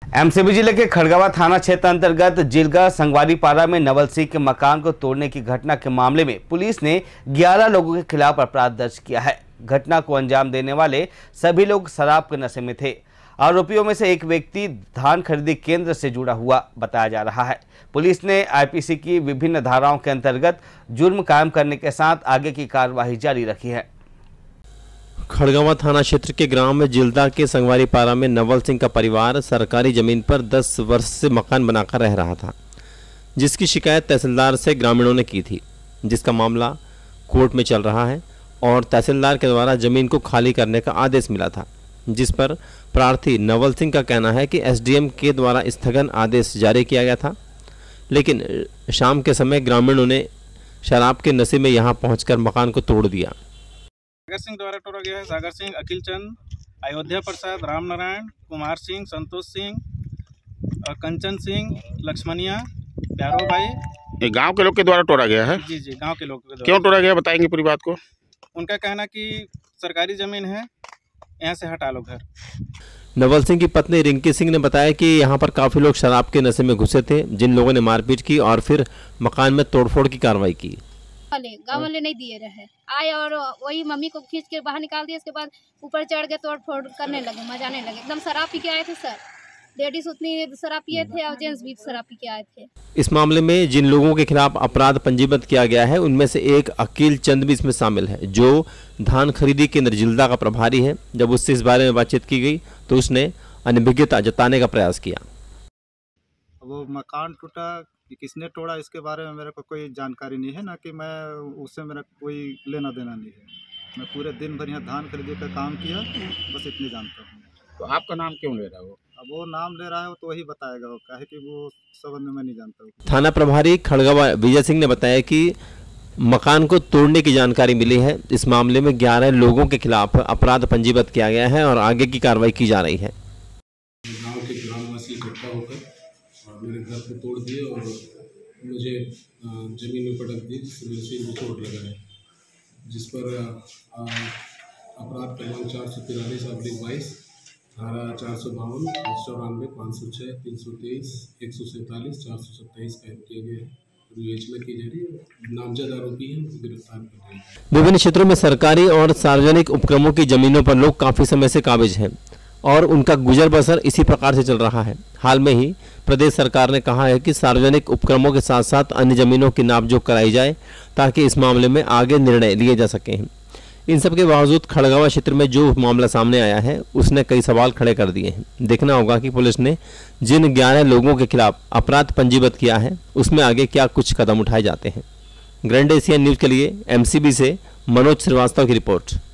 MCB जिले के खड़गवा थाना क्षेत्र अंतर्गत जिलगा संगवारी पारा में नवल सिंह के मकान को तोड़ने की घटना के मामले में पुलिस ने 11 लोगों के खिलाफ अपराध दर्ज किया है। घटना को अंजाम देने वाले सभी लोग शराब के नशे में थे। आरोपियों में से एक व्यक्ति धान खरीदी केंद्र से जुड़ा हुआ बताया जा रहा है। पुलिस ने आईपीसी की विभिन्न धाराओं के अंतर्गत जुर्म कायम करने के साथ आगे की कार्यवाही जारी रखी है। खड़गवा थाना क्षेत्र के ग्राम में जिलदा के संगवारी पारा में नवल सिंह का परिवार सरकारी जमीन पर 10 वर्ष से मकान बनाकर रह रहा था, जिसकी शिकायत तहसीलदार से ग्रामीणों ने की थी, जिसका मामला कोर्ट में चल रहा है और तहसीलदार के द्वारा जमीन को खाली करने का आदेश मिला था, जिस पर प्रार्थी नवल सिंह का कहना है कि एसडीएम के द्वारा स्थगन आदेश जारी किया गया था, लेकिन शाम के समय ग्रामीणों ने शराब के नशे में यहां पहुंचकर मकान को तोड़ दिया। सागर सिंह द्वारा तोड़ा गया है। सागर सिंह, अखिल चंद, अयोध्या प्रसाद, राम नारायण, कुमार सिंह, संतोष सिंह, कंचन सिंह, लक्ष्मणिया, प्यारो भाई। ये गांव के लोग के द्वारा तोड़ा गया है? जी, गांव के लोग के द्वारा। क्यों तोड़ा गया बताएंगे पूरी बात को? उनका कहना कि सरकारी जमीन है, यहाँ से हटा लो घर। नवल सिंह की पत्नी रिंकी सिंह ने बताया कि यहाँ पर काफी लोग शराब के नशे में घुसे थे, जिन लोगों ने मारपीट की और फिर मकान में तोड़फोड़ की कार्रवाई की। गाँव वाले नहीं दिए रहे, आए और वही मम्मी को खींच के बाहर निकाल दिया। उसके बाद ऊपर चढ़ के तोड़ फोड़ करने लगे, मजाने लगे। एकदम शराब पी के आए थे सर, लेडीज उतनी शराब पिए थे और जेंट्स भी शराब पी के आए थे। इस मामले में जिन लोगों के खिलाफ अपराध पंजीबद्ध किया गया है, उनमें से एक अकील चंद भी इसमें शामिल है, जो धान खरीदी केंद्र जिलदा का प्रभारी है। जब उससे इस बारे में बातचीत की गई तो उसने अनभिज्ञता जताने का प्रयास किया। वो मकान टूटा, किसने तोड़ा इसके बारे में मेरे को कोई जानकारी नहीं है, ना कि मैं उससे मेरा कोई लेना देना नहीं है। मैं पूरे दिन भर यहाँ धान खरीदी का काम किया, बस इतनी जानता हूँ। तो आपका नाम क्यों ले रहा है वो? अब वो नाम ले रहा है तो वही बताएगा, वो काहे कि वो संबंध में मैं नहीं जानता हूँ। थाना प्रभारी खड़गवा विजय सिंह ने बताया कि मकान को तोड़ने की जानकारी मिली है। इस मामले में 11 लोगों के खिलाफ अपराध पंजीबद्ध किया गया है और आगे की कार्रवाई की जा रही है। गाँव के ग्रामवासी इकट्ठा होकर मेरे घर को तोड़ दिए और मुझे जमीन में पटक दी, जिससे मेरे सिर में चोट लगा है, जिस पर अपराध क्रमांक 443/22, धारा 452, 94, 506, 323, 147, 427 कायम किए गए हैं। विवेचना की जा रही है। नामजद आरोपी हैं, उनको गिरफ्तार कर रहे हैं। विभिन्न क्षेत्रों में सरकारी और सार्वजनिक उपक्रमों की जमीनों पर लोग काफी समय से काबिज हैं और उनका गुजर बसर इसी प्रकार से चल रहा है। हाल में ही प्रदेश सरकार ने कहा है कि सार्वजनिक उपक्रमों के साथ साथ अन्य जमीनों की नापजोख कराई जाए, ताकि इस मामले में आगे निर्णय लिए जा सकें। इन सब के बावजूद खड़गवा क्षेत्र में जो मामला सामने आया है, उसने कई सवाल खड़े कर दिए हैं। देखना होगा कि पुलिस ने जिन 11 लोगों के खिलाफ अपराध पंजीबद्ध किया है, उसमें आगे क्या कुछ कदम उठाए जाते हैं। ग्रैंड एशिया न्यूज के लिए एमसीबी से मनोज श्रीवास्तव की रिपोर्ट।